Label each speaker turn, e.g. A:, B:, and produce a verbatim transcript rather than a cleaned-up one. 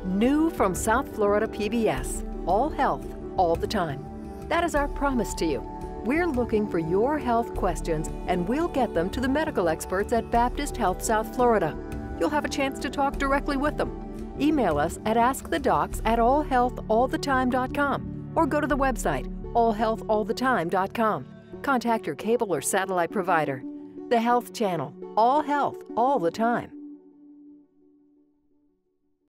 A: New from South Florida P B S, all health, all the time. That is our promise to you. We're looking for your health questions, and we'll get them to the medical experts at Baptist Health South Florida. You'll have a chance to talk directly with them. Email us at ask the docs at all health all the time dot com or go to the website all health all the time dot com. Contact your cable or satellite provider. The Health Channel, all health, all the time.